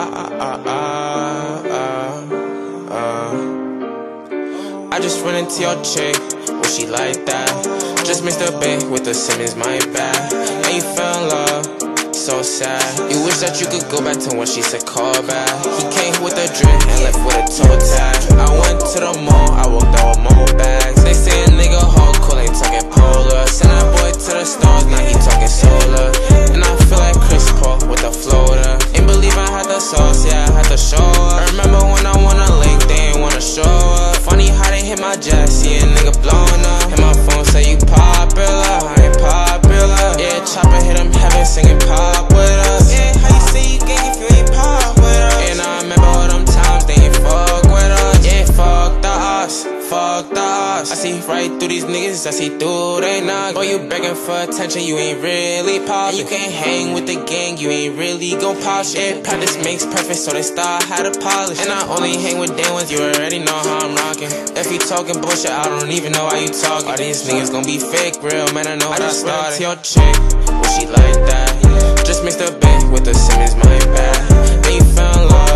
I just run into your chick, well she like that. Just mixed a bit with the Simmons, my bad. And you fell in love, so sad. You wish that you could go back to when she said call back. He came with a drip and left with a toe tag. I went to the mall, I walked out with more bags. They say a nigga hardcore, ain't talking polar. Send that boy to the stars, now he talking solar. And I feel like Chris Paul with a floater. Ain't believe I had the sauce, yeah, I had to show up. I remember when I wanna link, they ain't wanna show up. Funny how they hit my jack, see a nigga blowing up. Hit my phone, say you popular, I ain't popular. Yeah, chopper hit him heaven, singing pop with us. Yeah, how you say you gang if you ain't pop with us? And I remember all them times they ain't fuck with us. Yeah, fuck the us, fuck the us. I see right through these niggas, I see through they knock. Boy, you begging for attention, you ain't really poppin'. You can't hang with the gang, you ain't really gon' pop shit. Yeah, practice makes perfect, so they start how to polish. And I only hang with day ones, you already know how I'm rockin'. If you talking bullshit, I don't even know how you talking. All these niggas gon' be fake, real man, I know how I started. To your chick, well she like that. Just mixed a bit with the Simmons, my bad. Then you fell in love.